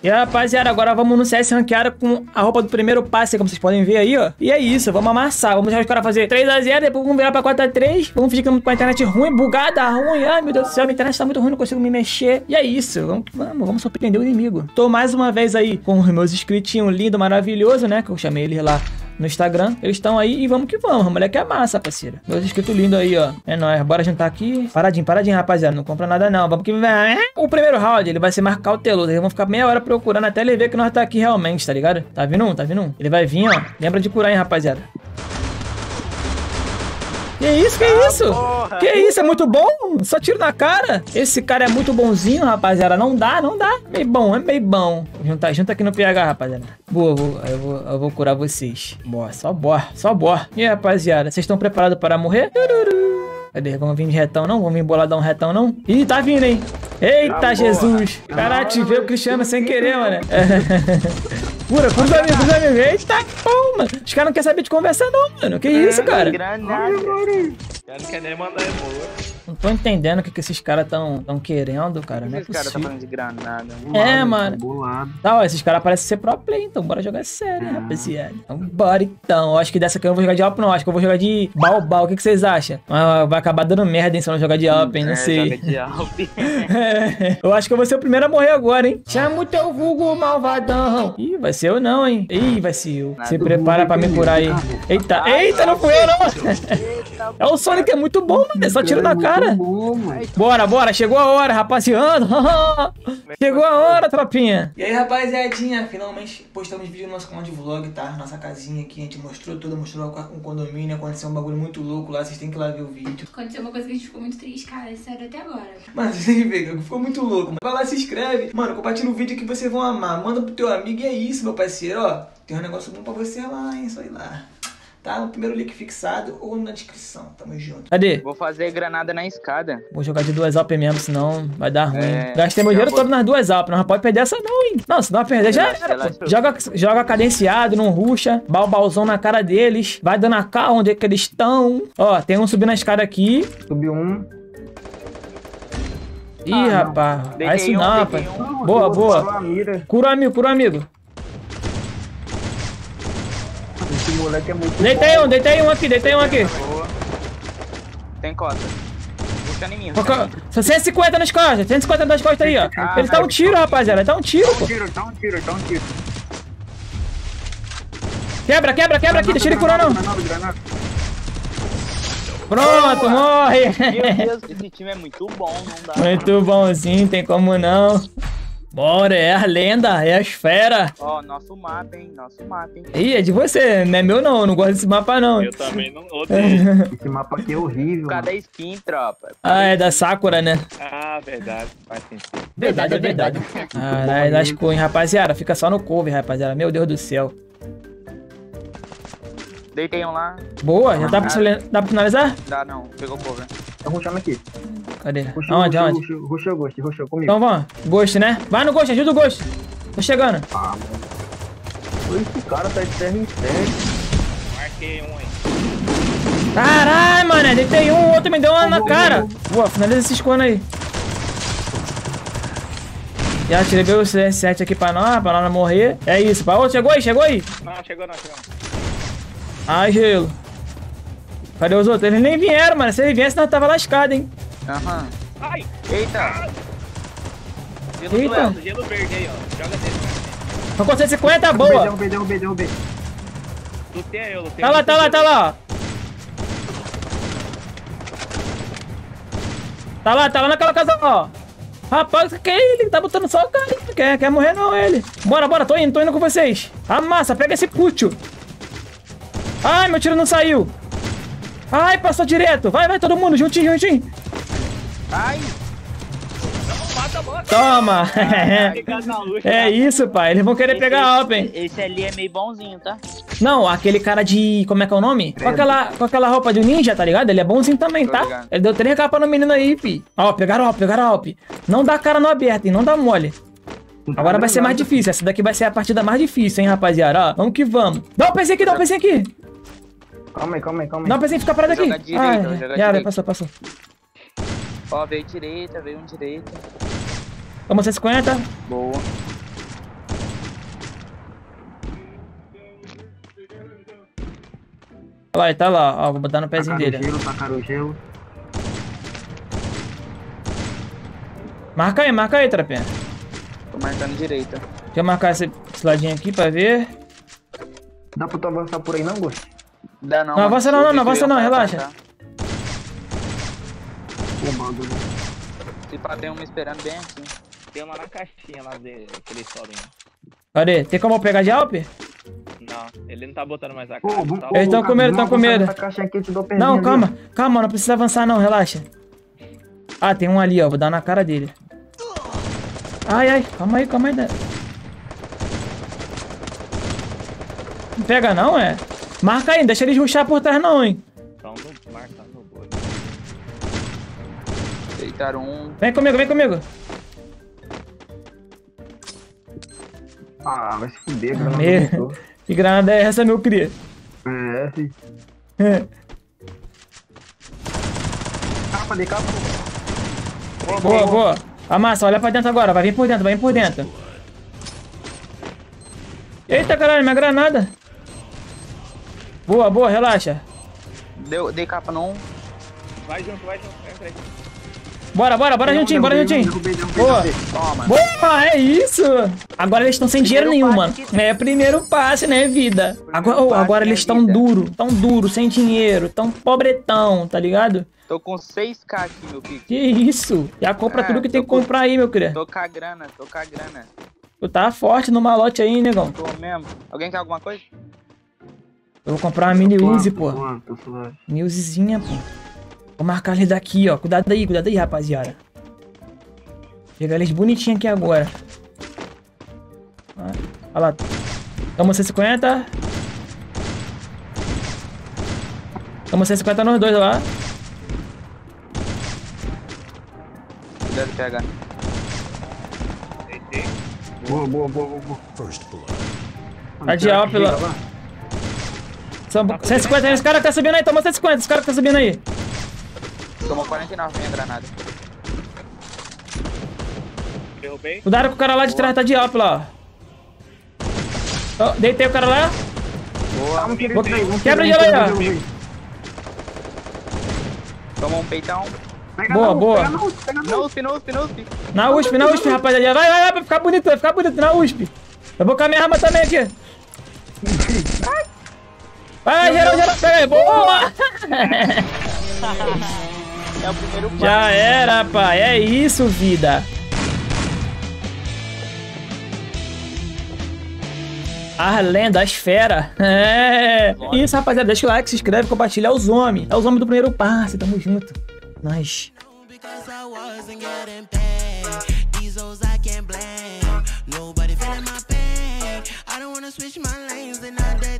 E rapaziada, agora vamos no CS ranqueada com a roupa do primeiro passe, como vocês podem ver aí, ó. E é isso, vamos amassar. Vamos deixar os caras fazer 3x0, depois vamos virar pra 4x3. Vamos fingir que com a internet ruim, bugada, ruim. Ai, meu Deus do céu, minha internet tá muito ruim, não consigo me mexer. E é isso, vamos surpreender o inimigo. Tô mais uma vez aí com os meus inscritinhos lindo, maravilhoso, né? Que eu chamei eles lá no Instagram. Eles estão aí e vamos que vamos. A moleque é massa, parceiro. Meus inscritos lindos aí, ó. É nóis. Bora juntar aqui. Paradinho, rapaziada. Não compra nada, não. Vamos que vem. O primeiro round, ele vai ser mais cauteloso. Eles vão ficar meia hora procurando até ele ver que nós tá aqui realmente, tá ligado? Tá vindo um, tá vindo um. Ele vai vir, ó. Lembra de curar, hein, rapaziada. Que isso, que isso? Porra. Que isso, é muito bom? Só tiro na cara. Esse cara é muito bonzinho, rapaziada. Não dá, não dá. Meio bom, é meio bom. Junta aqui no PH, rapaziada. Boa, eu vou curar vocês. Boa, só bora, só bora. E aí, rapaziada, vocês estão preparados para morrer? Cadê? Vamos vir de retão, não? Vamos vir boladão retão, não? Ih, tá vindo, hein? Eita, Jesus. Caralho, ativei o Cristiano sem querer, mano. Cura os amigos. Eita, pô, mano. Os caras não querem saber de conversar, não, mano. Que isso, cara? Não quer nem mandar emoji. Não tô entendendo o que esses caras tão querendo, cara. Não é esses caras tá falando de granada. É, mano. Tá, ó, esses caras parecem ser pro play, então bora jogar sério, rapaziada. Então bora, então. Eu acho que dessa aqui eu não vou jogar de Alp, não. Acho que eu vou jogar de Balbal. O que vocês acham? Vai acabar dando merda, hein, se eu não jogar de Alp, hein? Não sei. Joga de Alp. Eu acho que eu vou ser o primeiro a morrer agora, hein? Chama o teu vulgo malvadão. Ih, vai ser eu não, hein? Ih, vai ser eu. Se prepara pra me curar aí. Eita, não fui eu, não. É o Sonic, é muito bom, mano. É só tiro na cara. Bora, chegou a hora, rapaziada. Chegou a hora, tropinha. E aí, rapaziadinha, finalmente postamos vídeo no nosso canal de vlog, tá? Nossa casinha aqui, a gente mostrou tudo, mostrou um condomínio, aconteceu um bagulho muito louco lá, vocês têm que ir lá ver o vídeo. Aconteceu uma coisa que a gente ficou muito triste, cara, sério, até agora. Mano, vocês têm que ver, ficou muito louco. Vai lá, se inscreve. Mano, compartilha o vídeo que vocês vão amar. Manda pro teu amigo e é isso, meu parceiro, ó. Tem um negócio bom pra você lá, hein, só ir lá. Tá no primeiro link fixado ou na descrição. Tamo junto. Cadê? Vou fazer granada na escada. Vou jogar de 2 Alp mesmo, senão vai dar ruim. Gastei meu dinheiro todo nas 2 Alp. Não pode perder essa não, hein? Não, se não perder já era, pô. Joga cadenciado, não ruxa. Balbalzão na cara deles. Vai dando a cara onde é que eles estão. Ó, tem um subindo na escada aqui. Subiu um. Ih, rapaz. Vai isso não, rapaz. Boa. Cura o amigo. Esse moleque é muito Deitei um aqui. Boa. Tem costa. Puxa em mim. 150 nas costas, 150 nas costas aí, ó. Ele tá um tiro, rapaziada. Ele tá um tiro, pô. Tá um tiro. Quebra aqui, deixa ele curar não. Pronto, morre. Meu Deus, esse time é muito bom, não dá. Muito bonzinho, tem como não. Bora, é a lenda, é a esfera. Ó, nosso mapa, hein? Ih, é de você, não é meu não, eu não gosto desse mapa não. Eu também não odeio. Esse mapa aqui é horrível. Cada skin, tropa. Ah, é da Sakura, né? Ah, verdade, faz sentido. Verdade. Caralho, lascou, hein, rapaziada, fica só no cover, rapaziada, meu Deus do céu. Deitei um lá. Boa, já dá pra finalizar? Dá não, pegou cover. Tá rushando aqui. Cadê? Onde? Rushou o Ghost, rushou comigo. Então vamos, Ghost, né? Vai no Ghost, ajuda o Ghost. Tô chegando. Esse cara tá de terra em terra. Marquei um aí. Caralho, mano, deitei um, o outro me deu uma na cara. Boa, finaliza esses conos aí. Já tirei o CS7 aqui pra nós não morrer. É isso, pra outro, chegou aí? Não, chegou. Ai, gelo. Cadê os outros? Eles nem vieram, mano. Se eles viessem, nós tava lascado, hein? Aham. Ai, eita. Gelo verde aí, ó. Joga dele. Tô com 150, boa. Derrubei. Lutei eu. Tá lá. Tá lá naquela casa, ó. Rapaz, que é ele? Tá botando só o cara. Não quer morrer não, ele. Bora, tô indo com vocês. Amassa, pega esse pútil. Ai, meu tiro não saiu. Ai, passou direto. Vai, todo mundo, juntinho. Ai. Não, mata. Toma. É isso, pai. Eles vão querer pegar a Alp, hein? Esse ali é meio bonzinho, tá? Não, aquele cara de... Como é que é o nome? Com aquela roupa de ninja, tá ligado? Ele é bonzinho também, tá? Ele deu 3 capas no menino aí, fi. Ó, pegaram a Alp. Não dá cara no aberto, hein? Não dá mole. Agora vai ser mais difícil. Essa daqui vai ser a partida mais difícil, hein, rapaziada? Ó, vamos que vamos. Dá um PC aqui. Calma aí. Dá um PC, fica parado aqui. Já, passou. Ó, veio um direita. Vamos 150. Boa. Olha lá, ele tá lá, ó. Vou botar no pezinho dele. Tacaram o gelo. Marca aí, trapinha. Tô marcando direita. Deixa eu marcar esse ladinho aqui pra ver. Dá pra tu avançar por aí não, Ghost? Dá não. Não avança não, não avança não, relaxa. Pô, bagulho. Se pá, tem uma esperando bem aqui. Tem uma na caixinha lá dele, que eles sobem. Cadê? Tem como eu pegar de Alp? Não, ele não tá botando mais a Pô, caixa. vamos- Tá? Eles tão com medo, tão com medo. Essa caixa aqui, eu te dou Não, perninha calma. ali. Calma, não precisa avançar não, relaxa. Ah, tem um ali, ó. Vou dar na cara dele. Ai, calma aí. Não pega não, é? Marca aí, não deixa eles rushar por trás não, hein. Tão marcando o boi. Deitaram um. Vem comigo. Ah, vai se fuder, granada. Meu. voltou. Que granada é essa, meu cria? É, filho. Capa de capa. Boa. Amassa, olha pra dentro agora. Vai vir por dentro. Eita, caralho, minha granada. Boa, relaxa. Dei capa no um. Vai junto, entra aí. Bora juntinho. Derrubei. Boa. Toma. Boa, é isso. Agora eles estão sem dinheiro nenhum, mano. É primeiro passe, né, vida? Agora eles estão duro, sem dinheiro, tão pobretão, tá ligado? Tô com 6k aqui, meu pique. Que isso? Já compra tudo que tem que comprar aí, meu querido. Tô com a grana. Tu tá forte no malote aí, negão. Tô mesmo. Alguém quer alguma coisa? Eu vou comprar uma mini Uzi, pô. Tô suave. Mini Uzizinha, pô. Vou marcar eles daqui, ó. Cuidado aí, rapaziada. Pegar eles bonitinho aqui agora. Olha lá. Toma 150. Toma 150 nos dois lá. Cuidado, PH. Deitei. Boa. Tá de alp lá. São 150 aí, esse cara que tá subindo aí. Toma 150, esse cara que tá subindo aí. Tomou 49 minha granada. Derrubei. Cuidado com o cara lá de trás, tá de alp lá, ó. Ó, deitei o cara lá. Boa. Quebra de aí, ó. Tomou um peitão. Boa. No USP. Na USP, rapaziada. Vai, pra ficar bonito na USP. Eu vou com a minha arma também aqui. Vai, geral, pega aí. Boa! É o primeiro passo. Já era, pai. É isso, vida. As lendas, as feras. É. Isso, rapaziada. Deixa o like, se inscreve, compartilha. É os homens. É os homens do primeiro passe. Tamo junto. Nós. Because I wasn't getting paid. These hoes I can't blame. Nobody feeling my pain. I don't wanna switch my lanes in a day.